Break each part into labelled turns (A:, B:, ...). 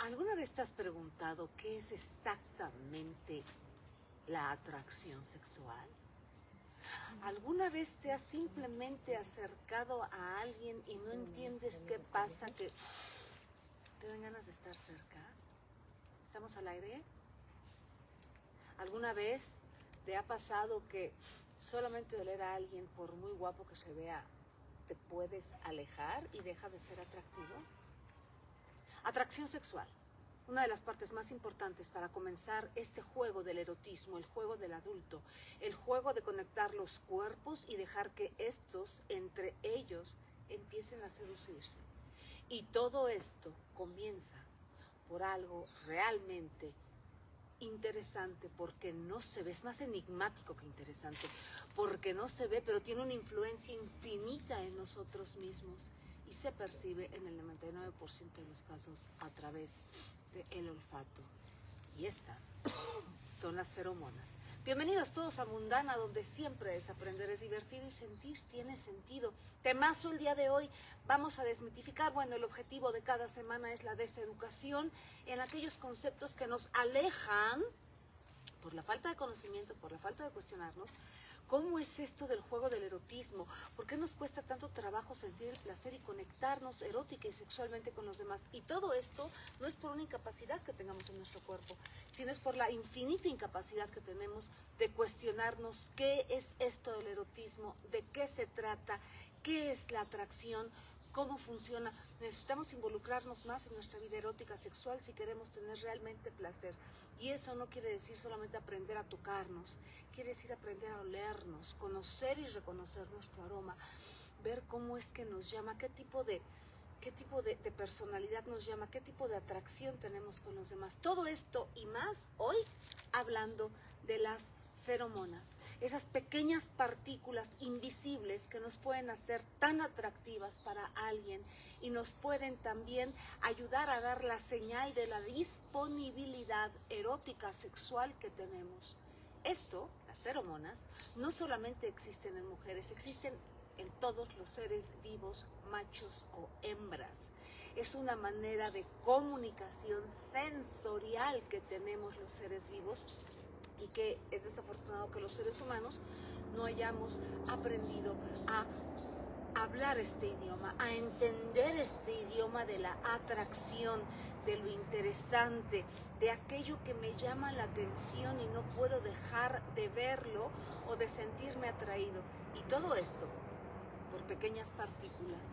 A: ¿Alguna vez te has preguntado qué es exactamente la atracción sexual? ¿Alguna vez te has simplemente acercado a alguien y no entiendes qué pasa, que te dan ganas de estar cerca? ¿Estamos al aire? ¿Alguna vez te ha pasado que solamente oler a alguien, por muy guapo que se vea, te puedes alejar y deja de ser atractivo? Atracción sexual. Una de las partes más importantes para comenzar este juego del erotismo, el juego del adulto, el juego de conectar los cuerpos y dejar que estos, entre ellos, empiecen a seducirse. Y todo esto comienza por algo realmente interesante, porque no se ve, es más enigmático que interesante, porque no se ve, pero tiene una influencia infinita en nosotros mismos y se percibe en el 99% de los casos a través del olfato. Y estas son las feromonas. Bienvenidos todos a Mundana, donde siempre desaprender es divertido y sentir tiene sentido. Temazo el día de hoy, vamos a desmitificar, bueno, el objetivo de cada semana es la deseducación en aquellos conceptos que nos alejan por la falta de conocimiento, por la falta de cuestionarnos. ¿Cómo es esto del juego del erotismo? ¿Por qué nos cuesta tanto trabajo sentir el placer y conectarnos erótica y sexualmente con los demás? Y todo esto no es por una incapacidad que tengamos en nuestro cuerpo, sino es por la infinita incapacidad que tenemos de cuestionarnos qué es esto del erotismo, de qué se trata, qué es la atracción, cómo funciona. Necesitamos involucrarnos más en nuestra vida erótica sexual si queremos tener realmente placer. Y eso no quiere decir solamente aprender a tocarnos, quiere decir aprender a olernos, conocer y reconocer nuestro aroma, ver cómo es que nos llama, qué tipo de personalidad nos llama, qué tipo de atracción tenemos con los demás. Todo esto y más hoy hablando de las feromonas, esas pequeñas partículas invisibles que nos pueden hacer tan atractivas para alguien y nos pueden también ayudar a dar la señal de la disponibilidad erótica sexual que tenemos. Esto, las feromonas, no solamente existen en mujeres, existen en todos los seres vivos, machos o hembras. Es una manera de comunicación sensorial que tenemos los seres vivos y que es desafortunado que los seres humanos no hayamos aprendido a hablar este idioma, a entender este idioma de la atracción, de lo interesante, de aquello que me llama la atención y no puedo dejar de verlo o de sentirme atraído. Y todo esto por pequeñas partículas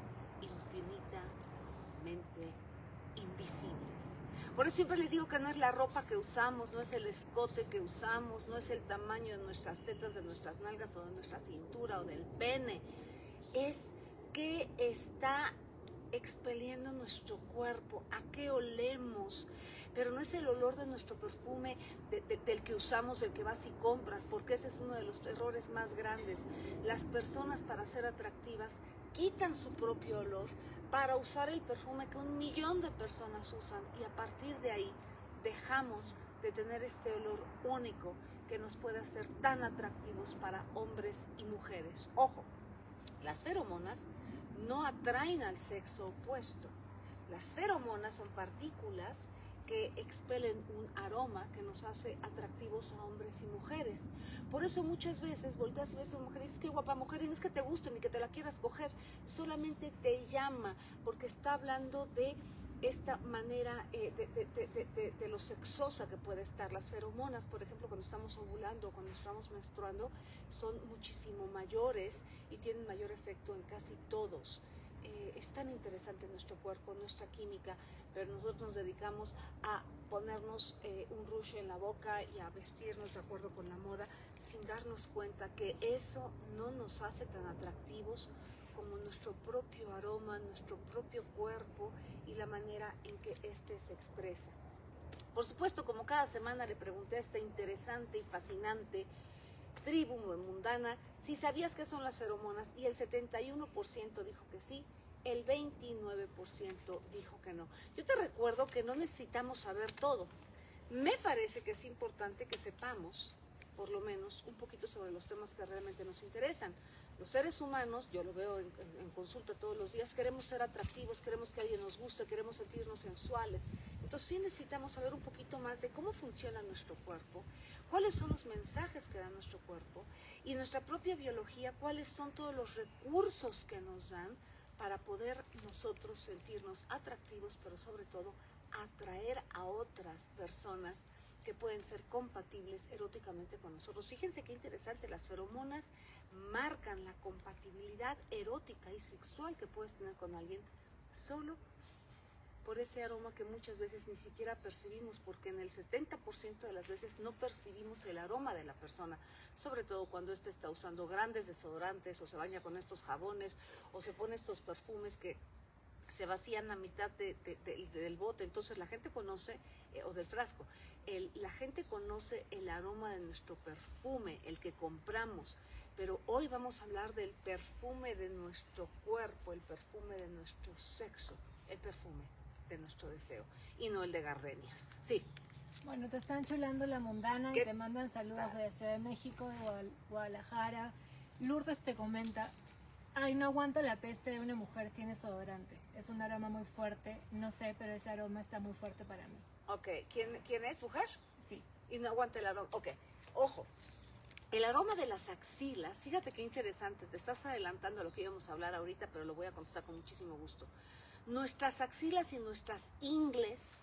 A: infinitamente invisibles. Por eso siempre les digo que no es la ropa que usamos, no es el escote que usamos, no es el tamaño de nuestras tetas, de nuestras nalgas o de nuestra cintura o del pene. Es qué está expeliendo nuestro cuerpo, a qué olemos. Pero no es el olor de nuestro perfume del que usamos, del que vas y compras, porque ese es uno de los errores más grandes. Las personas, para ser atractivas, quitan su propio olor para usar el perfume que 1.000.000 de personas usan, y a partir de ahí dejamos de tener este olor único que nos puede hacer tan atractivos para hombres y mujeres. Ojo, las feromonas no atraen al sexo opuesto. Las feromonas son partículas que expelen un aroma que nos hace atractivos a hombres y mujeres. Por eso muchas veces volteas y ves a una mujer y dices, qué guapa mujer, y no es que te guste ni que te la quieras coger, solamente te llama, porque está hablando de esta manera de lo sexosa que puede estar. Las feromonas, por ejemplo, cuando estamos ovulando o cuando estamos menstruando, son muchísimo mayores y tienen mayor efecto en casi todos. Es tan interesante nuestro cuerpo, nuestra química, pero nosotros nos dedicamos a ponernos un rouge en la boca y a vestirnos de acuerdo con la moda sin darnos cuenta que eso no nos hace tan atractivos como nuestro propio aroma, nuestro propio cuerpo y la manera en que éste se expresa. Por supuesto, como cada semana le pregunté a esta interesante y fascinante tribu mundana si sabías qué son las feromonas, y el 71% dijo que sí, el 29% dijo que no. Yo te recuerdo que no necesitamos saber todo. Me parece que es importante que sepamos, por lo menos, un poquito sobre los temas que realmente nos interesan. Los seres humanos, yo lo veo en consulta todos los días, queremos ser atractivos, queremos que alguien nos guste, queremos sentirnos sensuales. Entonces sí necesitamos saber un poquito más de cómo funciona nuestro cuerpo, cuáles son los mensajes que da nuestro cuerpo y nuestra propia biología, cuáles son todos los recursos que nos dan para poder nosotros sentirnos atractivos, pero sobre todo atraer a otras personas que pueden ser compatibles eróticamente con nosotros. Fíjense qué interesante, las feromonas marcan la compatibilidad erótica y sexual que puedes tener con alguien solo por ese aroma que muchas veces ni siquiera percibimos, porque en el 70% de las veces no percibimos el aroma de la persona, sobre todo cuando ésta está usando grandes desodorantes o se baña con estos jabones o se pone estos perfumes que se vacían a mitad del bote. Entonces la gente conoce, o del frasco, la gente conoce el aroma de nuestro perfume, el que compramos, pero hoy vamos a hablar del perfume de nuestro cuerpo, el perfume de nuestro sexo, el perfume de nuestro deseo, y no el de gardenias. Sí.
B: Bueno, te están chulando la mundana
A: ¿Qué?
B: Y te mandan saludos de Ciudad de México, de Guadalajara. Lourdes te comenta: ay, no aguanto la peste de una mujer sin desodorante. Es un aroma muy fuerte, no sé, pero ese aroma está muy fuerte para mí.
A: Ok, ¿quién es? ¿Mujer?
B: Sí.
A: Y no aguanta el aroma. Ok, ojo. El aroma de las axilas, fíjate qué interesante, te estás adelantando a lo que íbamos a hablar ahorita, pero lo voy a contestar con muchísimo gusto. Nuestras axilas y nuestras ingles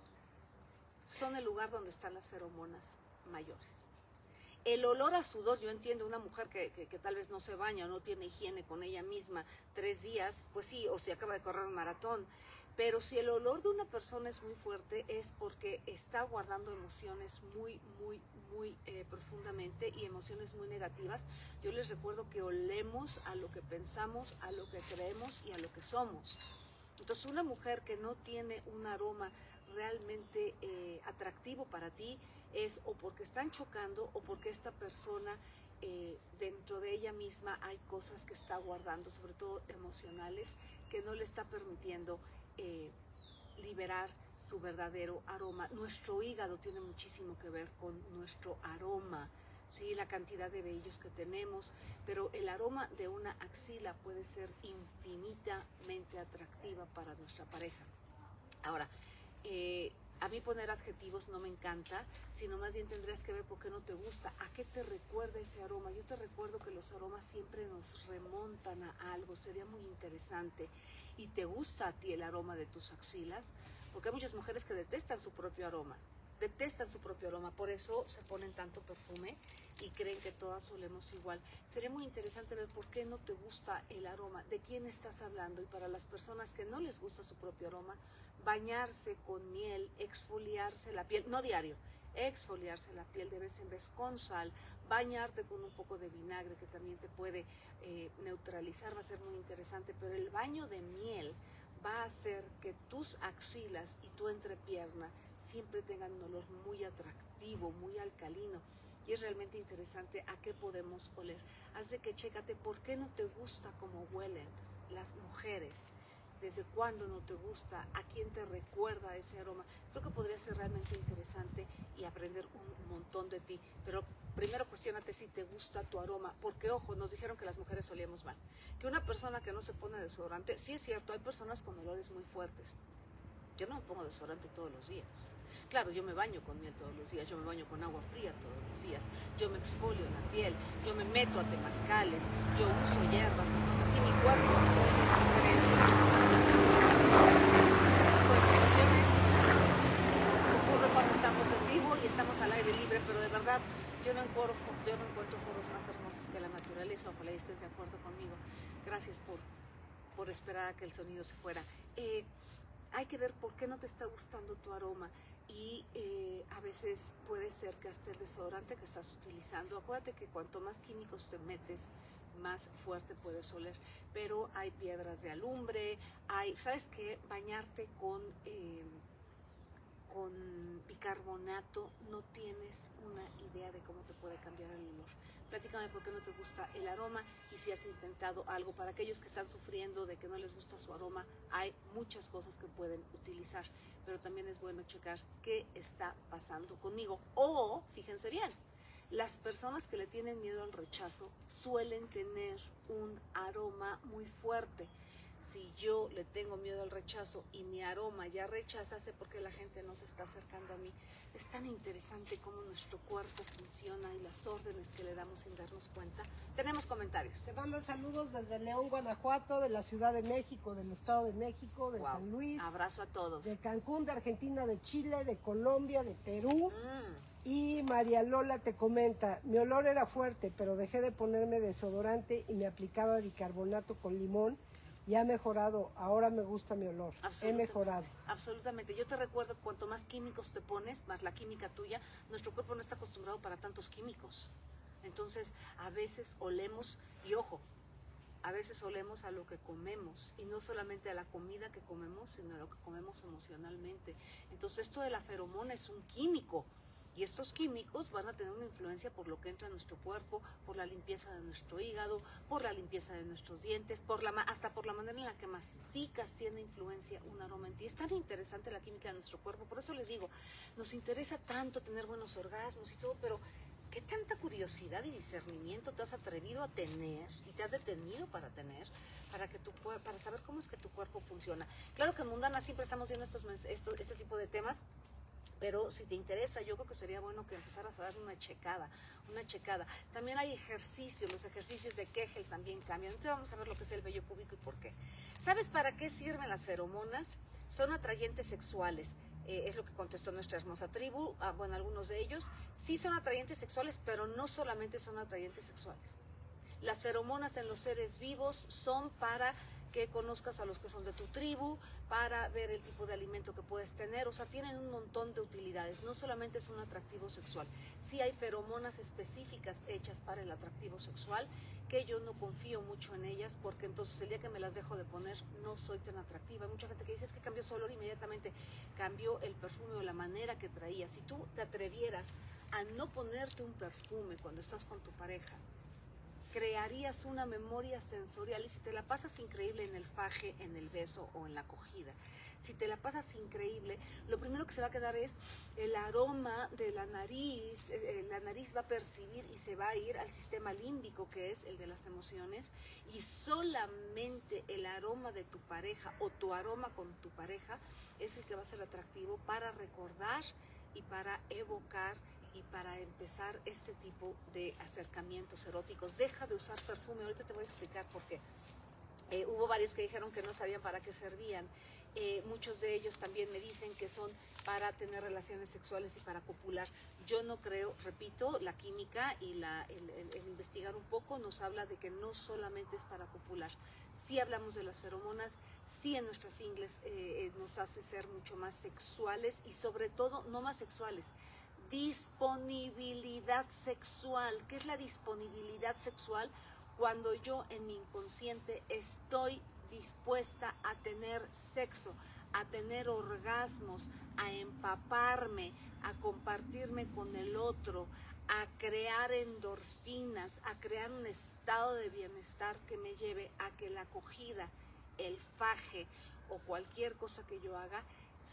A: son el lugar donde están las feromonas mayores. El olor a sudor, yo entiendo una mujer que tal vez no se baña o no tiene higiene con ella misma 3 días, pues sí, o si acaba de correr un maratón, pero si el olor de una persona es muy fuerte es porque está guardando emociones muy profundamente y emociones muy negativas. Yo les recuerdo que olemos a lo que pensamos, a lo que creemos y a lo que somos. Entonces una mujer que no tiene un aroma realmente atractivo para ti es o porque están chocando o porque esta persona dentro de ella misma hay cosas que está guardando, sobre todo emocionales, que no le está permitiendo liberar su verdadero aroma. Nuestro hígado tiene muchísimo que ver con nuestro aroma, ¿sí? La cantidad de vellos que tenemos, pero el aroma de una axila puede ser infinitamente atractiva para nuestra pareja. Ahora, a mí poner adjetivos no me encanta, sino más bien tendrías que ver por qué no te gusta, a qué te recuerda ese aroma. Yo te recuerdo que los aromas siempre nos remontan a algo, sería muy interesante. ¿Y te gusta a ti el aroma de tus axilas? Porque hay muchas mujeres que detestan su propio aroma, por eso se ponen tanto perfume y creen que todas olemos igual. Sería muy interesante ver por qué no te gusta el aroma, de quién estás hablando. Y para las personas que no les gusta su propio aroma, bañarse con miel, exfoliarse la piel, no diario, exfoliarse la piel de vez en vez con sal, bañarte con un poco de vinagre que también te puede neutralizar, va a ser muy interesante, pero el baño de miel va a hacer que tus axilas y tu entrepierna siempre tengan un olor muy atractivo, muy alcalino, y es realmente interesante a qué podemos oler. Así que chécate por qué no te gusta cómo huelen las mujeres. ¿Desde cuándo no te gusta? ¿A quién te recuerda ese aroma? Creo que podría ser realmente interesante y aprender un montón de ti. Pero primero cuestiónate si te gusta tu aroma. Porque, ojo, nos dijeron que las mujeres olíamos mal. Que una persona que no se pone desodorante, sí es cierto, hay personas con olores muy fuertes. Yo no me pongo desodorante todos los días. Claro, yo me baño con miel todos los días, yo me baño con agua fría todos los días, yo me exfolio la piel, yo me meto a temazcales, yo uso hierbas, entonces sí, mi cuerpo huele diferente. Este tipo de situaciones ocurre cuando estamos en vivo y estamos al aire libre, pero de verdad yo no encuentro foros más hermosos que la naturaleza. Ojalá estés de acuerdo conmigo. Gracias por esperar a que el sonido se fuera. Hay que ver por qué no te está gustando tu aroma, y a veces puede ser que hasta el desodorante que estás utilizando, acuérdate que cuanto más químicos te metes, más fuerte puedes oler, pero hay piedras de alumbre, ¿sabes qué? Bañarte con bicarbonato, no tienes una idea de cómo te puede cambiar el olor. Platícame por qué no te gusta el aroma y si has intentado algo. Para aquellos que están sufriendo de que no les gusta su aroma, hay muchas cosas que pueden utilizar, pero también es bueno checar qué está pasando conmigo. O, fíjense bien, las personas que le tienen miedo al rechazo suelen tener un aroma muy fuerte. si yo le tengo miedo al rechazo y mi aroma ya rechaza, sé por qué la gente no se está acercando a mí. Es tan interesante cómo nuestro cuerpo funciona y las órdenes que le damos sin darnos cuenta. Tenemos comentarios.
C: Te mandan saludos desde León, Guanajuato, de la Ciudad de México, del Estado de México, de San Luis.
A: Abrazo a todos.
C: De Cancún, de Argentina, de Chile, de Colombia, de Perú. Y María Lola te comenta, mi olor era fuerte, pero dejé de ponerme desodorante y me aplicaba bicarbonato con limón. Y ha mejorado, ahora me gusta mi olor, he mejorado.
A: Absolutamente, yo te recuerdo, cuanto más químicos te pones, más la química tuya, nuestro cuerpo no está acostumbrado para tantos químicos. Entonces, a veces olemos, y ojo, a veces olemos a lo que comemos, y no solamente a la comida que comemos, sino a lo que comemos emocionalmente. Entonces, esto de la feromona es un químico. Y estos químicos van a tener una influencia por lo que entra en nuestro cuerpo, por la limpieza de nuestro hígado, por la limpieza de nuestros dientes, hasta por la manera en la que masticas tiene influencia un aroma en ti. Es tan interesante la química de nuestro cuerpo, por eso les digo, nos interesa tanto tener buenos orgasmos y todo, pero ¿qué tanta curiosidad y discernimiento te has atrevido a tener y te has detenido para tener para saber cómo es que tu cuerpo funciona? Claro que en Mundana siempre estamos viendo este tipo de temas, pero si te interesa, yo creo que sería bueno que empezaras a darle una checada. También hay ejercicios, los ejercicios de Kegel también cambian. Entonces vamos a ver lo que es el vello púbico y por qué. ¿Sabes para qué sirven las feromonas? Son atrayentes sexuales. Es lo que contestó nuestra hermosa tribu. Bueno, algunos de ellos sí son atrayentes sexuales, pero no solamente son atrayentes sexuales. Las feromonas en los seres vivos son para que conozcas a los que son de tu tribu, para ver el tipo de alimento que puedes tener, o sea, tienen un montón de utilidades, no solamente es un atractivo sexual, sí hay feromonas específicas hechas para el atractivo sexual, que yo no confío mucho en ellas, porque entonces el día que me las dejo de poner, no soy tan atractiva. Hay mucha gente que dice, es que cambió su olor, inmediatamente cambió el perfume o la manera que traía. Si tú te atrevieras a no ponerte un perfume cuando estás con tu pareja, crearías una memoria sensorial, y si te la pasas increíble en el faje, en el beso o en la acogida, si te la pasas increíble, lo primero que se va a quedar es el aroma de la nariz va a percibir y se va a ir al sistema límbico, que es el de las emociones, y solamente el aroma de tu pareja o tu aroma con tu pareja es el que va a ser atractivo para recordar y para evocar y para empezar este tipo de acercamientos eróticos. Deja de usar perfume, ahorita te voy a explicar por qué. Hubo varios que dijeron que no sabían para qué servían. Muchos de ellos también me dicen que son para tener relaciones sexuales y para copular. Yo no creo, repito, la química y el investigar un poco nos habla de que no solamente es para copular. Sí hablamos de las feromonas, sí en nuestras ingles nos hace ser mucho más sexuales y sobre todo no más sexuales. Disponibilidad sexual. ¿Qué es la disponibilidad sexual? Cuando yo en mi inconsciente estoy dispuesta a tener sexo, a tener orgasmos, a empaparme, a compartirme con el otro, a crear endorfinas, a crear un estado de bienestar que me lleve a que la acogida, el faje o cualquier cosa que yo haga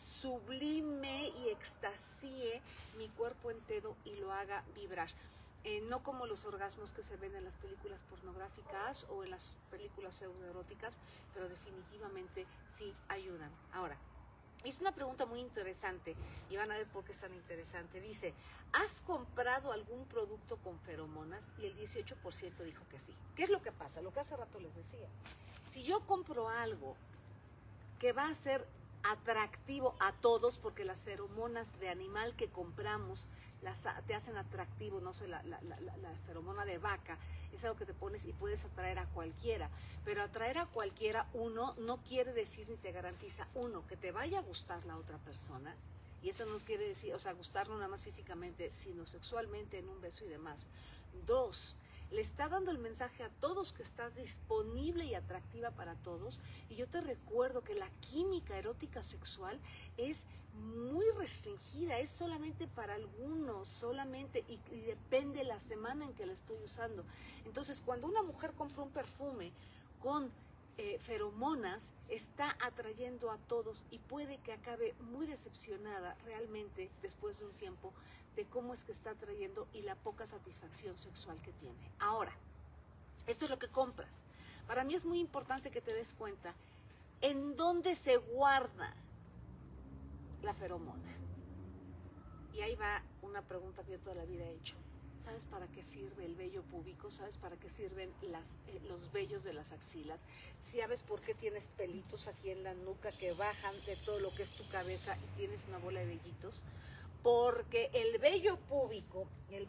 A: sublime y extasíe mi cuerpo entero y lo haga vibrar. No como los orgasmos que se ven en las películas pornográficas o en las películas pseudoeróticas, pero definitivamente sí ayudan. Ahora, hice una pregunta muy interesante y van a ver por qué es tan interesante. Dice, ¿has comprado algún producto con feromonas? Y el 18% dijo que sí. ¿Qué es lo que pasa? Lo que hace rato les decía. Si yo compro algo que va a ser atractivo a todos, porque las feromonas de animal que compramos te hacen atractivo, no sé, la feromona de vaca es algo que te pones y puedes atraer a cualquiera, pero atraer a cualquiera, uno, no quiere decir ni te garantiza, uno, que te vaya a gustar la otra persona, y eso no quiere decir, o sea, gustar no nada más físicamente, sino sexualmente en un beso y demás. Dos, le está dando el mensaje a todos que estás disponible y atractiva para todos. Y yo te recuerdo que la química erótica sexual es muy restringida, es solamente para algunos, solamente, y depende la semana en que la estoy usando. Entonces, cuando una mujer compra un perfume con feromonas, está atrayendo a todos y puede que acabe muy decepcionada realmente después de un tiempo de cómo es que está atrayendo y la poca satisfacción sexual que tiene. Ahora, esto es lo que compras. Para mí es muy importante que te des cuenta ¿En dónde se guarda la feromona? Y ahí va una pregunta que yo toda la vida he hecho. ¿Sabes para qué sirve el vello púbico? ¿Sabes para qué sirven los vellos de las axilas? ¿Sabes por qué tienes pelitos aquí en la nuca que bajan de todo lo que es tu cabeza y tienes una bola de vellitos? Porque el vello púbico, el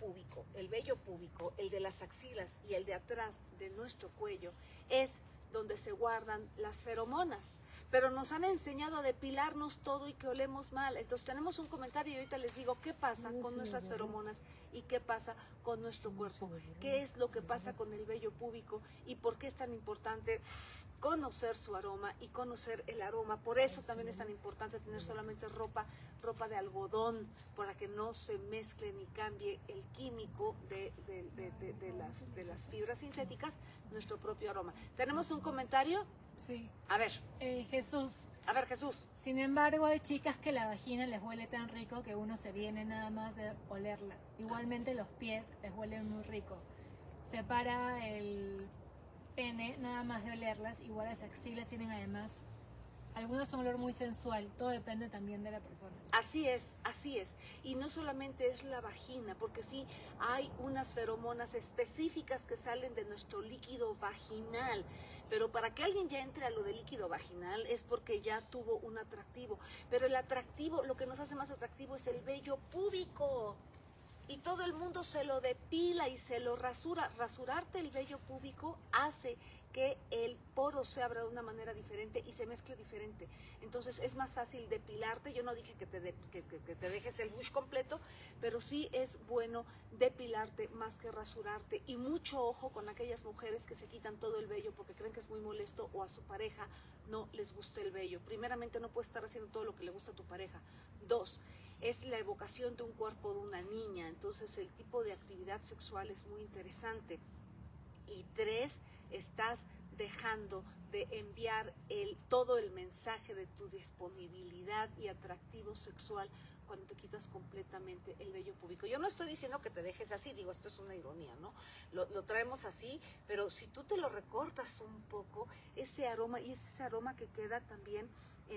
A: de las axilas y el de atrás de nuestro cuello es donde se guardan las feromonas. Pero nos han enseñado a depilarnos todo y que olemos mal. Entonces tenemos un comentario y ahorita les digo qué pasa con nuestras feromonas y qué pasa con nuestro cuerpo. ¿Qué es lo que pasa con el vello púbico y por qué es tan importante conocer su aroma y conocer el aroma? Por eso también es tan importante tener solamente ropa de algodón, para que no se mezcle ni cambie el químico de las fibras sintéticas, nuestro propio aroma. ¿Tenemos un comentario?
B: Sí.
A: A ver.
B: Jesús.
A: A ver, Jesús.
B: Sin embargo, hay chicas que la vagina les huele tan rico que uno se viene nada más de olerla. Igualmente los pies les huelen muy rico. Separa el pene nada más de olerlas. Igual las axilas tienen además, algunas son un olor muy sensual. Todo depende también de la persona.
A: Así es, así es. Y no solamente es la vagina, porque sí hay unas feromonas específicas que salen de nuestro líquido vaginal. Pero para que alguien ya entre a lo de líquido vaginal es porque ya tuvo un atractivo. Pero el atractivo, lo que nos hace más atractivo es el vello púbico. Y todo el mundo se lo depila y se lo rasura. Rasurarte el vello púbico hace que el poro se abra de una manera diferente y se mezcle diferente. Entonces es más fácil depilarte. Yo no dije que te dejes el bush completo, pero sí es bueno depilarte más que rasurarte. Y mucho ojo con aquellas mujeres que se quitan todo el vello porque creen que es muy molesto o a su pareja no les gusta el vello. Primeramente, no puedes estar haciendo todo lo que le gusta a tu pareja. 2, es la evocación de un cuerpo de una niña. Entonces el tipo de actividad sexual es muy interesante. Y 3, estás dejando de enviar todo el mensaje de tu disponibilidad y atractivo sexual cuando te quitas completamente el vello púbico. Yo no estoy diciendo que te dejes así, digo, esto es una ironía, ¿no? Lo traemos así, pero si tú te lo recortas un poco, ese aroma, y es ese aroma que queda también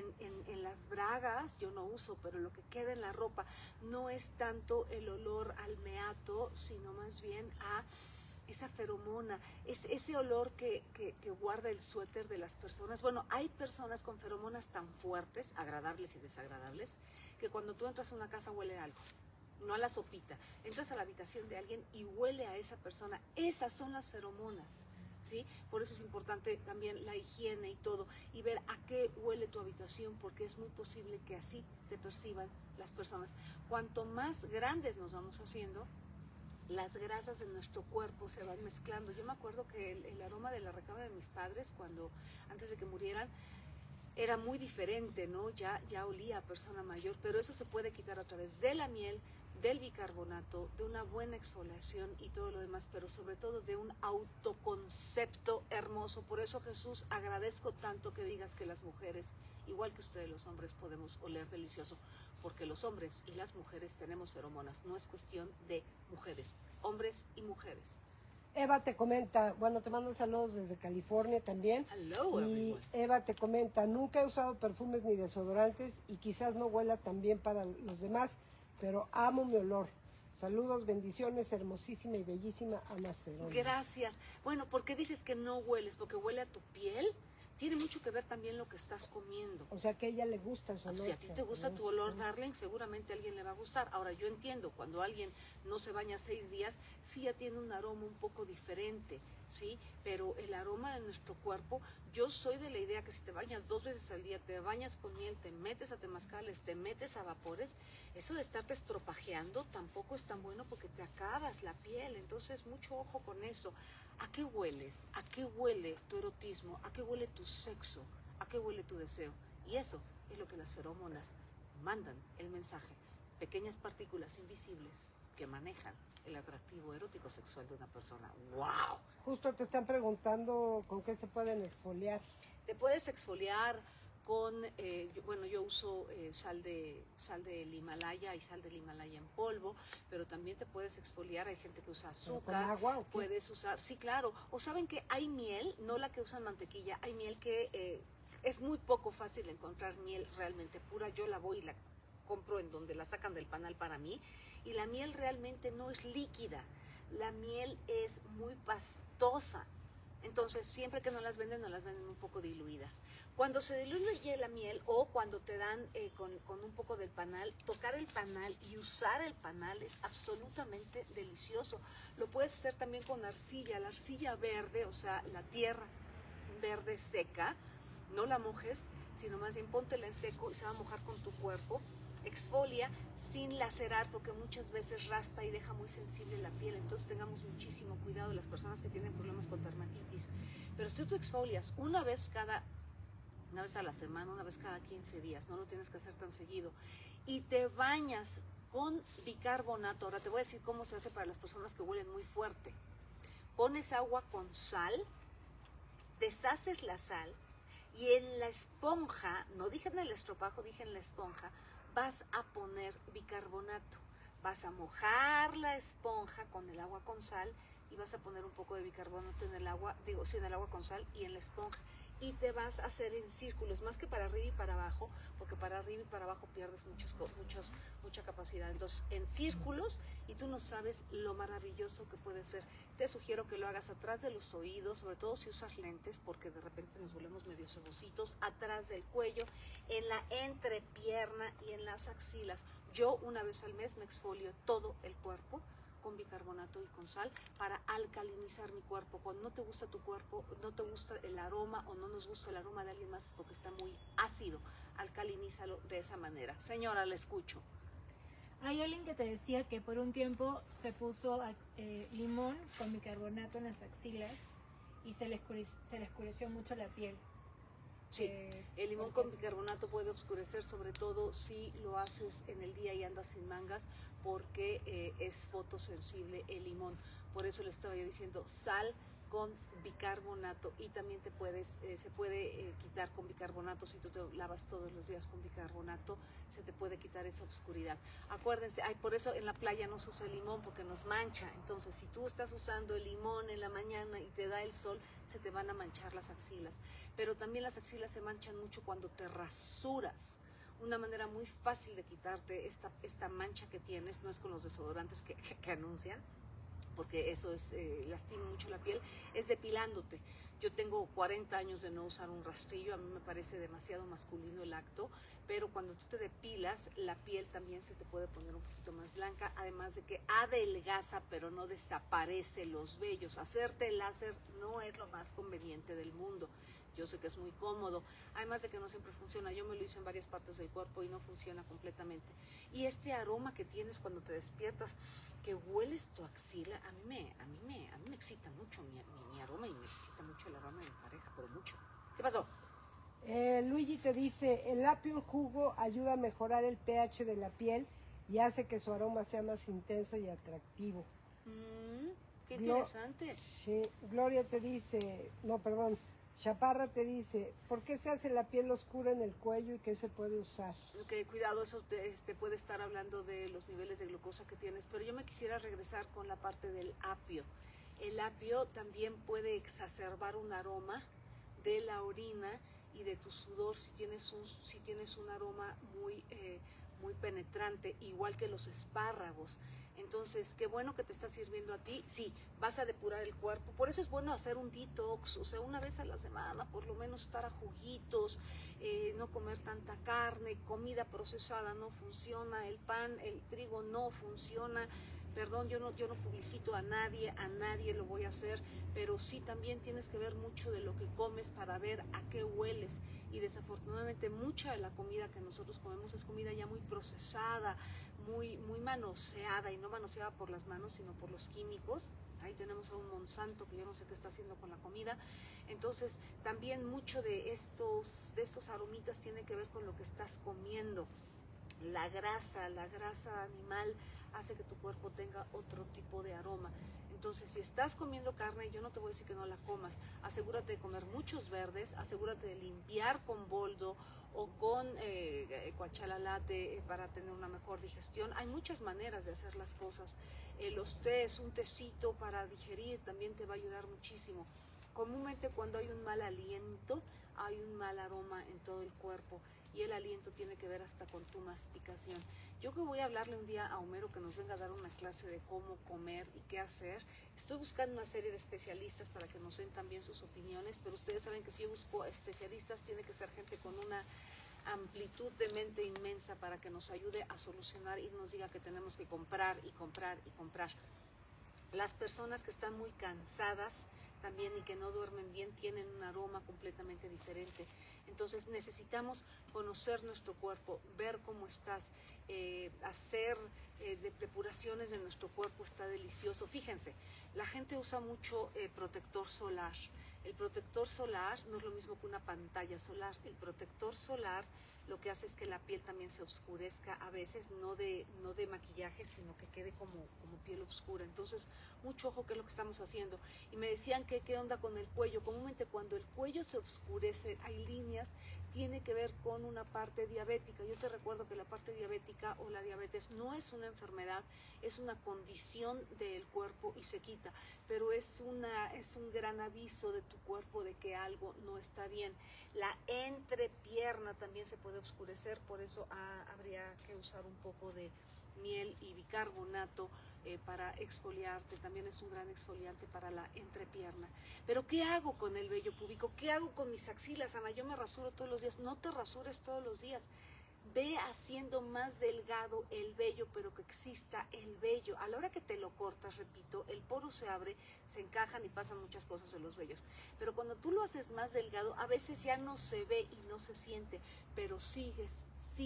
A: en las bragas, yo no uso, pero lo que queda en la ropa no es tanto el olor al meato, sino más bien a esa feromona, es ese olor que guarda el suéter de las personas. Bueno, hay personas con feromonas tan fuertes, agradables y desagradables, que cuando tú entras a una casa huele a algo, no a la sopita. Entras a la habitación de alguien y huele a esa persona. Esas son las feromonas, ¿sí? Por eso es importante también la higiene y todo, y ver a qué huele tu habitación, porque es muy posible que así te perciban las personas. Cuanto más grandes nos vamos haciendo, las grasas de nuestro cuerpo se van mezclando. Yo me acuerdo que el aroma de la recámara de mis padres, antes de que murieran, era muy diferente, ¿no? Ya olía a persona mayor, pero eso se puede quitar a través de la miel, del bicarbonato, de una buena exfoliación y todo lo demás, pero sobre todo de un autoconcepto hermoso. Por eso, Jesús, agradezco tanto que digas que las mujeres, igual que ustedes los hombres, podemos oler delicioso, porque los hombres y las mujeres tenemos feromonas. No es cuestión de mujeres, hombres y mujeres.
C: Eva te comenta, bueno, te mando saludos desde California también.
A: Hello,
C: y
A: everyone.
C: Eva te comenta, nunca he usado perfumes ni desodorantes y quizás no huela tan bien para los demás, pero amo mi olor. Saludos, bendiciones, hermosísima y bellísima Ana Cerón.
A: Gracias. Bueno, ¿por qué dices que no hueles? ¿Porque huele a tu piel? Tiene mucho que ver también lo que estás comiendo.
C: O sea que a ella le gusta su olor.
A: Si a ti te gusta tu olor, darling, seguramente a alguien le va a gustar. Ahora, yo entiendo, cuando alguien no se baña 6 días, sí ya tiene un aroma un poco diferente, ¿sí? Pero el aroma de nuestro cuerpo, yo soy de la idea que si te bañas 2 veces al día, te bañas con miel, te metes a temazcales, te metes a vapores, eso de estarte estropajeando tampoco es tan bueno porque te acabas la piel. Entonces, mucho ojo con eso. ¿A qué hueles? ¿A qué huele tu erotismo? ¿A qué huele tu sexo? ¿A qué huele tu deseo? Y eso es lo que las feromonas mandan, el mensaje. Pequeñas partículas invisibles que manejan el atractivo erótico sexual de una persona. ¡Wow!
C: Justo te están preguntando con qué se pueden exfoliar.
A: Te puedes exfoliar con, yo uso sal del Himalaya y sal del Himalaya en polvo, pero también te puedes exfoliar, hay gente que usa azúcar.
C: ¿Con agua o qué?
A: Puedes usar, sí, claro. O saben que hay miel, no la que usan mantequilla, hay miel que Es muy poco fácil encontrar miel realmente pura. Yo la voy y la compro en donde la sacan del panal para mí. Y la miel realmente no es líquida. La miel es muy pastosa. Entonces, siempre que nos las venden un poco diluida. Cuando se diluye la miel o cuando te dan con un poco del panal, tocar el panal y usar el panal es absolutamente delicioso. Lo puedes hacer también con arcilla, la arcilla verde, o sea, la tierra verde seca. No la mojes, sino más bien póntela en seco y se va a mojar con tu cuerpo. Exfolia sin lacerar, porque muchas veces raspa y deja muy sensible la piel. Entonces tengamos muchísimo cuidado las personas que tienen problemas con dermatitis. Pero si tú exfolias una vez a la semana, una vez cada 15 días, no lo tienes que hacer tan seguido, y te bañas con bicarbonato. Ahora te voy a decir cómo se hace para las personas que huelen muy fuerte. Pones agua con sal, deshaces la sal, y en la esponja, no dije en el estropajo, dije en la esponja, vas a poner bicarbonato. Vas a mojar la esponja con el agua con sal y vas a poner un poco de bicarbonato en el agua, en el agua con sal y en la esponja. Y te vas a hacer en círculos, más que para arriba y para abajo, porque para arriba y para abajo pierdes mucha capacidad. Entonces, en círculos, y tú no sabes lo maravilloso que puede ser. Te sugiero que lo hagas atrás de los oídos, sobre todo si usas lentes, porque de repente nos volvemos medio cebositos, atrás del cuello, en la entrepierna y en las axilas. Yo una vez al mes me exfolio todo el cuerpo con bicarbonato y con sal para alcalinizar mi cuerpo. Cuando no te gusta tu cuerpo, no te gusta el aroma o no nos gusta el aroma de alguien más porque está muy ácido, alcalinízalo de esa manera. Señora, la escucho.
B: Hay alguien que te decía que por un tiempo se puso limón con bicarbonato en las axilas y se le oscureció mucho la piel.
A: Sí, el limón con bicarbonato puede oscurecer, sobre todo si lo haces en el día y andas sin mangas, porque es fotosensible el limón. Por eso le estaba yo diciendo sal con bicarbonato, y también se puede quitar con bicarbonato. Si tú te lavas todos los días con bicarbonato, se te puede quitar esa oscuridad. Acuérdense, por eso en la playa no se usa el limón porque nos mancha. Entonces, si tú estás usando el limón en la mañana y te da el sol, se te van a manchar las axilas. Pero también las axilas se manchan mucho cuando te rasuras. Una manera muy fácil de quitarte esta mancha que tienes, no es con los desodorantes que anuncian, porque eso lastima mucho la piel, es depilándote. Yo tengo 40 años de no usar un rastrillo, a mí me parece demasiado masculino el acto, pero cuando tú te depilas, la piel también se te puede poner un poquito más blanca, además de que adelgaza, pero no desaparece los vellos. Hacerte láser no es lo más conveniente del mundo. Yo sé que es muy cómodo, además de que no siempre funciona. Yo me lo hice en varias partes del cuerpo y no funciona completamente. Y este aroma que tienes cuando te despiertas, que hueles tu axila, a mí me excita mucho mi aroma, y me excita mucho el aroma de mi pareja, pero mucho. ¿Qué pasó?
C: Luigi te dice, el apio en jugo ayuda a mejorar el pH de la piel y hace que su aroma sea más intenso y atractivo.
A: Qué interesante.
C: Sí, Gloria te dice, Chaparra te dice, ¿por qué se hace la piel oscura en el cuello y qué se puede usar?
A: Ok, cuidado, eso te puede estar hablando de los niveles de glucosa que tienes, pero yo me quisiera regresar con la parte del apio. El apio también puede exacerbar un aroma de la orina y de tu sudor si tienes un aroma muy penetrante, igual que los espárragos. Entonces, qué bueno que te está sirviendo a ti. Sí, vas a depurar el cuerpo. Por eso es bueno hacer un detox, o sea, una vez a la semana, por lo menos estar a juguitos, no comer tanta carne, comida procesada no funciona, el pan, el trigo no funciona. Perdón, yo no publicito a nadie lo voy a hacer, pero sí también tienes que ver mucho de lo que comes para ver a qué hueles. Y desafortunadamente mucha de la comida que nosotros comemos es comida ya muy procesada, muy manoseada, y no manoseada por las manos, sino por los químicos. Ahí tenemos a un Monsanto que yo no sé qué está haciendo con la comida. Entonces, también mucho de estos aromitas tiene que ver con lo que estás comiendo. La grasa animal hace que tu cuerpo tenga otro tipo de aroma. Entonces, si estás comiendo carne, yo no te voy a decir que no la comas. Asegúrate de comer muchos verdes, asegúrate de limpiar con boldo o con cuachalalate para tener una mejor digestión. Hay muchas maneras de hacer las cosas. Los tés, un tecito para digerir también te va a ayudar muchísimo. Comúnmente cuando hay un mal aliento, hay un mal aroma en todo el cuerpo y el aliento tiene que ver hasta con tu masticación. Yo que voy a hablarle un día a Homero que nos venga a dar una clase de cómo comer y qué hacer. Estoy buscando una serie de especialistas para que nos den también sus opiniones, pero ustedes saben que si yo busco especialistas tiene que ser gente con una amplitud de mente inmensa para que nos ayude a solucionar y nos diga que tenemos que comprar y comprar y comprar. Las personas que están muy cansadas también y que no duermen bien tienen un aroma completamente diferente. Entonces necesitamos conocer nuestro cuerpo, ver cómo estás, hacer depuraciones de nuestro cuerpo está delicioso. Fíjense, la gente usa mucho protector solar. El protector solar no es lo mismo que una pantalla solar. El protector solar lo que hace es que la piel también se oscurezca, a veces no de maquillaje, sino que quede como piel oscura. Entonces, mucho ojo qué es lo que estamos haciendo. Y me decían que qué onda con el cuello. Comúnmente cuando el cuello se oscurece, hay líneas, tiene que ver con una parte diabética. Yo te recuerdo que la parte diabética o la diabetes no es una enfermedad, es una condición del cuerpo y se quita, pero es un gran aviso de tu cuerpo de que algo no está bien. La entrepierna también se puede oscurecer, por eso habría que usar un poco de miel y bicarbonato para exfoliarte. También es un gran exfoliante para la entrepierna. Pero ¿qué hago con el vello púbico? ¿Qué hago con mis axilas, Ana? Yo me rasuro todos los días. No te rasures todos los días. Ve haciendo más delgado el vello, pero que exista el vello. A la hora que te lo cortas, repito, el poro se abre, se encajan y pasan muchas cosas en los vellos. Pero cuando tú lo haces más delgado, a veces ya no se ve y no se siente, pero sigues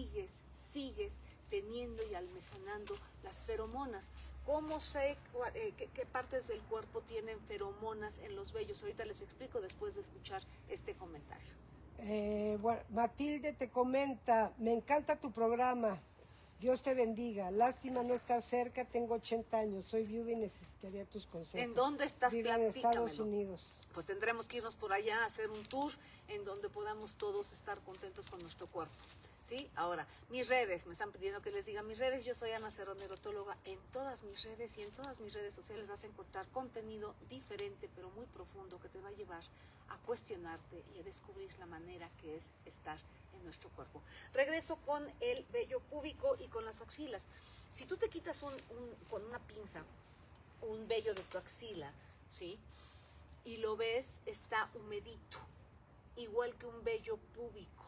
A: teniendo y almacenando las feromonas. ¿Cómo sé qué partes del cuerpo tienen feromonas en los vellos? Ahorita les explico después de escuchar este comentario.
C: Bueno, Matilde te comenta, me encanta tu programa, Dios te bendiga, lástima
A: Gracias.
C: no estar cerca, tengo 80 años, soy viuda y necesitaría tus consejos.
A: ¿En dónde estás?
C: Vivo en Estados
A: Platícamelo.
C: Unidos.
A: Pues tendremos que irnos por allá a hacer un tour en donde podamos todos estar contentos con nuestro cuerpo. ¿Sí? Ahora, mis redes, me están pidiendo que les diga mis redes. Yo soy Ana Cerrón, erotóloga. En todas mis redes y en todas mis redes sociales vas a encontrar contenido diferente, pero muy profundo, que te va a llevar a cuestionarte y a descubrir la manera que es estar en nuestro cuerpo. Regreso con el vello púbico y con las axilas. Si tú te quitas con una pinza un vello de tu axila, ¿sí? Y lo ves, está humedito, igual que un vello púbico.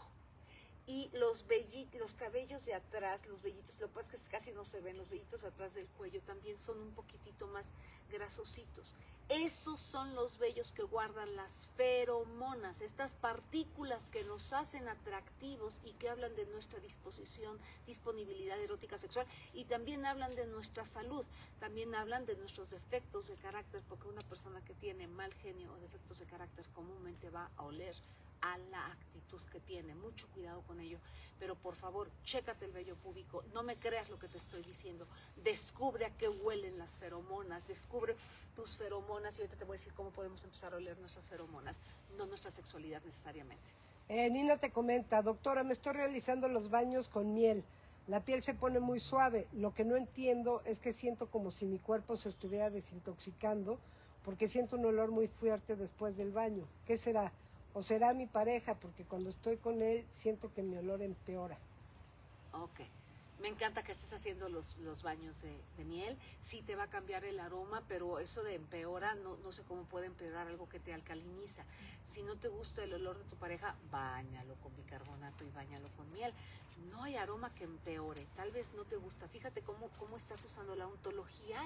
A: Y los cabellos de atrás, los vellitos, lo que pasa es que casi no se ven, los vellitos atrás del cuello también son un poquitito más grasositos. Esos son los vellos que guardan las feromonas, estas partículas que nos hacen atractivos y que hablan de nuestra disponibilidad erótica sexual, y también hablan de nuestra salud, también hablan de nuestros defectos de carácter, porque una persona que tiene mal genio o defectos de carácter comúnmente va a oler a la actitud que tiene. Mucho cuidado con ello, pero por favor, chécate el vello púbico, no me creas lo que te estoy diciendo, descubre a qué huelen las feromonas, descubre tus feromonas, y ahorita te voy a decir cómo podemos empezar a oler nuestras feromonas, no nuestra sexualidad necesariamente.
C: Nina te comenta, doctora, me estoy realizando los baños con miel, la piel se pone muy suave, lo que no entiendo es que siento como si mi cuerpo se estuviera desintoxicando, porque siento un olor muy fuerte después del baño. ¿Qué será? ¿O será mi pareja? Porque cuando estoy con él siento que mi olor empeora.
A: Ok. Me encanta que estés haciendo los baños de miel. Sí te va a cambiar el aroma, pero eso de empeora, no sé cómo puede empeorar algo que te alcaliniza. Si no te gusta el olor de tu pareja, báñalo con bicarbonato y báñalo con miel. No hay aroma que empeore, tal vez no te gusta. Fíjate cómo estás usando la ontología,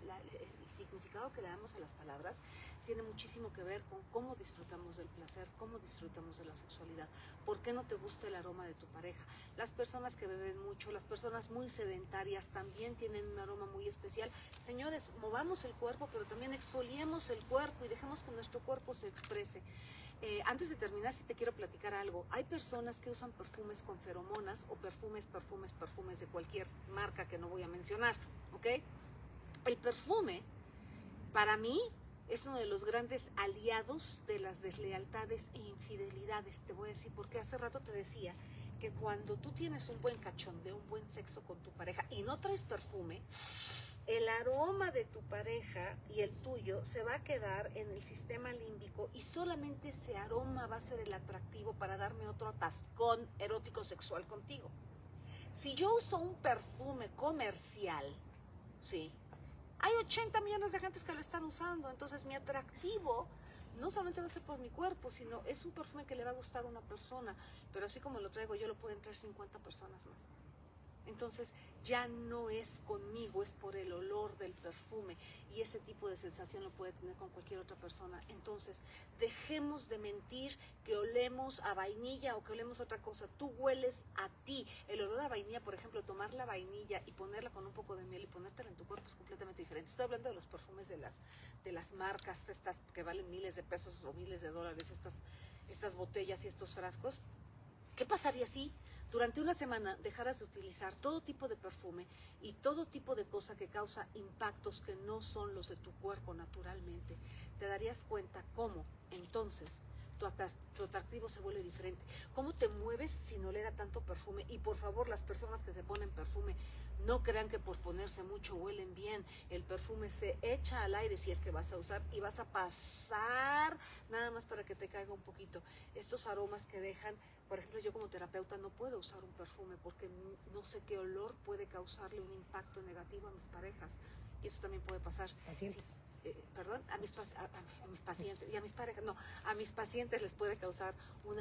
A: el significado que le damos a las palabras tiene muchísimo que ver con cómo disfrutamos del placer, cómo disfrutamos de la sexualidad. ¿Por qué no te gusta el aroma de tu pareja? Las personas que beben mucho, las personas muy sedentarias también tienen un aroma muy especial. Señores, movamos el cuerpo, pero también exfoliemos el cuerpo y dejemos que nuestro cuerpo se exprese. Antes de terminar, sí te quiero platicar algo. Hay personas que usan perfumes con feromonas o perfumes de cualquier marca que no voy a mencionar, ¿ok? El perfume, para mí, es uno de los grandes aliados de las deslealtades e infidelidades. Te voy a decir, porque hace rato te decía que cuando tú tienes un buen cachondeo, un buen sexo con tu pareja y no traes perfume, el aroma de tu pareja y el tuyo se va a quedar en el sistema límbico y solamente ese aroma va a ser el atractivo para darme otro atascón erótico sexual contigo. Si yo uso un perfume comercial, ¿sí? Hay 80 millones de gentes que lo están usando, entonces mi atractivo no solamente va a ser por mi cuerpo, sino es un perfume que le va a gustar a una persona, pero así como lo traigo yo, lo pueden traer 50 personas más. Entonces ya no es conmigo, es por el olor del perfume y ese tipo de sensación lo puede tener con cualquier otra persona. Entonces dejemos de mentir que olemos a vainilla o que olemos a otra cosa. Tú hueles a ti. El olor a vainilla, por ejemplo, tomar la vainilla y ponerla con un poco de miel y ponértela en tu cuerpo es completamente diferente. Estoy hablando de los perfumes de las marcas estas que valen miles de pesos o miles de dólares, estas botellas y estos frascos. ¿Qué pasaría si durante una semana dejaras de utilizar todo tipo de perfume y todo tipo de cosa que causa impactos que no son los de tu cuerpo naturalmente? Te darías cuenta cómo entonces tu atractivo se vuelve diferente. ¿Cómo te mueves sin oler a tanto perfume? Y por favor, las personas que se ponen perfume, no crean que por ponerse mucho huelen bien. El perfume se echa al aire si es que vas a usar y vas a pasar nada más para que te caiga un poquito. Estos aromas que dejan, por ejemplo, yo como terapeuta no puedo usar un perfume porque no sé qué olor puede causarle un impacto negativo a mis parejas. Y eso también puede pasar.
C: Pacientes.
A: Perdón, a mis pacientes y a mis parejas, no, a mis pacientes les puede causar un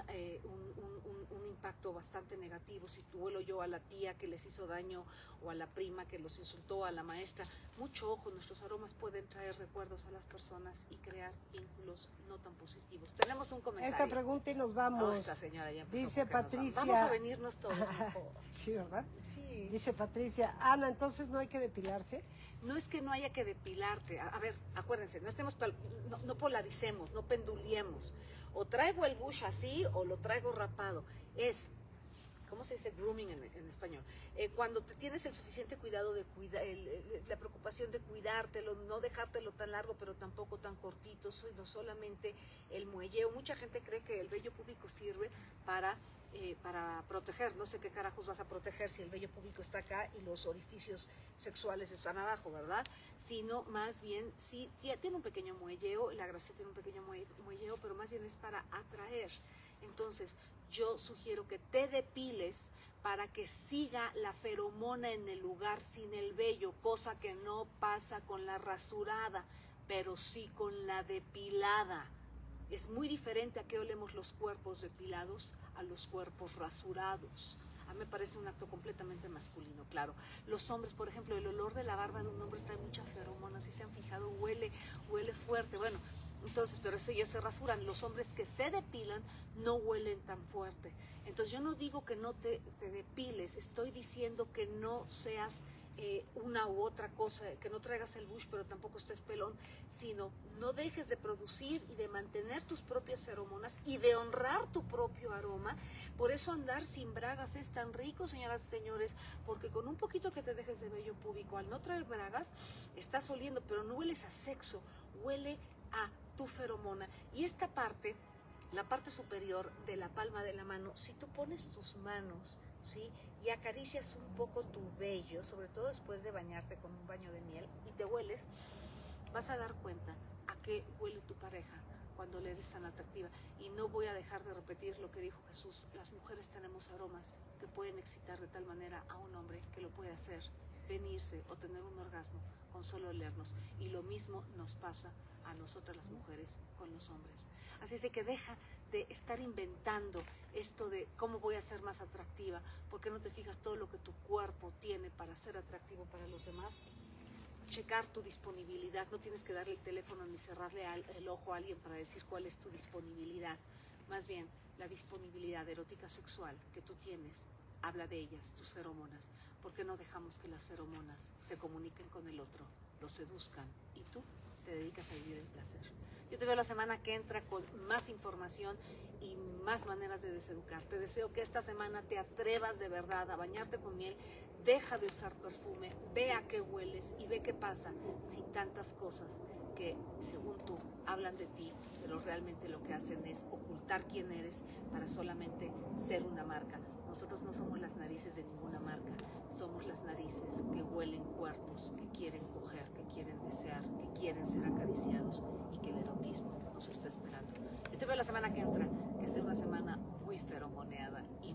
A: impacto bastante negativo. Si huelo yo a la tía que les hizo daño o a la prima que los insultó, a la maestra, mucho ojo, nuestros aromas pueden traer recuerdos a las personas y crear vínculos no tan positivos. Tenemos un comentario.
C: Esta pregunta y nos vamos.
A: Esta señora ya empezó.
C: Dice Patricia.
A: Vamos a venirnos todos mejor.
C: Sí, ¿verdad?
A: Sí.
C: Dice Patricia, Ana, entonces no hay que depilarse.
A: No es que no haya que depilarte. A ver, acuérdense, no polaricemos, no penduliemos. O traigo el bush así o lo traigo rapado. Es, ¿cómo se dice grooming en español? Cuando tienes el suficiente cuidado de la preocupación de cuidártelo, no dejártelo tan largo pero tampoco tan cortito, sino solamente el muelleo. Mucha gente cree que el vello púbico sirve para proteger. No sé qué carajos vas a proteger si el vello púbico está acá y los orificios sexuales están abajo, ¿verdad? Sino más bien, sí, tiene un pequeño muelleo, la grasa tiene un pequeño muelleo, pero más bien es para atraer. Entonces, yo sugiero que te depiles para que siga la feromona en el lugar sin el vello, cosa que no pasa con la rasurada, pero sí con la depilada. Es muy diferente a qué olemos los cuerpos depilados a los cuerpos rasurados. A mí me parece un acto completamente masculino, claro. Los hombres, por ejemplo, el olor de la barba de un hombre trae muchas feromonas, si se han fijado, huele fuerte. Bueno, entonces, pero eso ellos se rasuran. Los hombres que se depilan no huelen tan fuerte. Entonces yo no digo que no te depiles, estoy diciendo que no seas una u otra cosa, que no traigas el bush pero tampoco estés pelón, sino no dejes de producir y de mantener tus propias feromonas y de honrar tu propio aroma. Por eso andar sin bragas es tan rico, señoras y señores, porque con un poquito que te dejes de vello púbico, al no traer bragas, estás oliendo, pero no hueles a sexo, huele a tu feromona. Y esta parte, la parte superior de la palma de la mano, si tú pones tus manos, ¿sí?, y acaricias un poco tu vello, sobre todo después de bañarte con un baño de miel, y te hueles, vas a dar cuenta a qué huele tu pareja cuando le eres tan atractiva. Y no voy a dejar de repetir lo que dijo Jesús: las mujeres tenemos aromas que pueden excitar de tal manera a un hombre que lo puede hacer venirse o tener un orgasmo con solo olernos. Y lo mismo nos pasa a nosotras las mujeres con los hombres. Así es de que deja de estar inventando esto de cómo voy a ser más atractiva, porque no te fijas todo lo que tu cuerpo tiene para ser atractivo para los demás. Checar tu disponibilidad, no tienes que darle el teléfono ni cerrarle el ojo a alguien para decir cuál es tu disponibilidad. Más bien, la disponibilidad erótica sexual que tú tienes, habla de ellas, tus feromonas. ¿Por qué no dejamos que las feromonas se comuniquen con el otro, lo seduzcan y tú te dedicas a vivir el placer? Yo te veo la semana que entra con más información y más maneras de deseducar. Te deseo que esta semana te atrevas de verdad a bañarte con miel, deja de usar perfume, ve a qué hueles y ve qué pasa sin tantas cosas que, según tú, hablan de ti, pero realmente lo que hacen es ocultar quién eres para solamente ser una marca. Nosotros no somos las narices de ninguna marca, somos las narices que huelen cuerpos, que quieren coger, que quieren desear, que quieren ser acariciados y que el erotismo nos está esperando. Yo te veo la semana que entra, que sea una semana muy feromoneada y